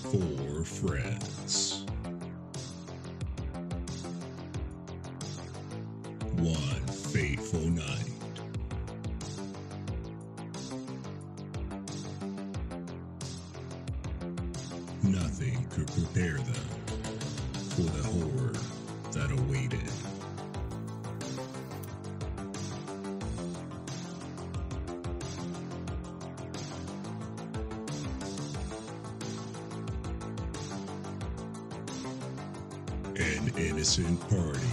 Four friends. One fateful night. Nothing could prepare them for the horror that awaited. An innocent party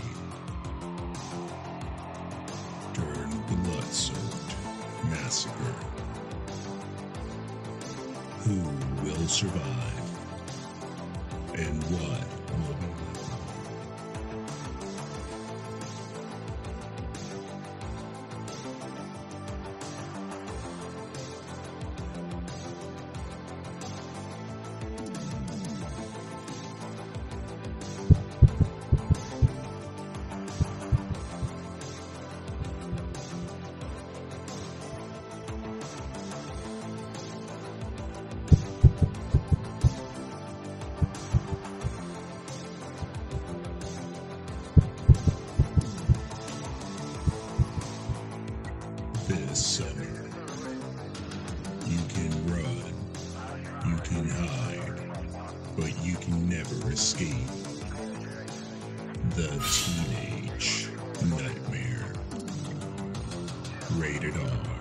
turned blood-soaked massacre. Who will survive? And what will be left? This summer, you can run, you can hide, but you can never escape the teenage nightmare. Rated R.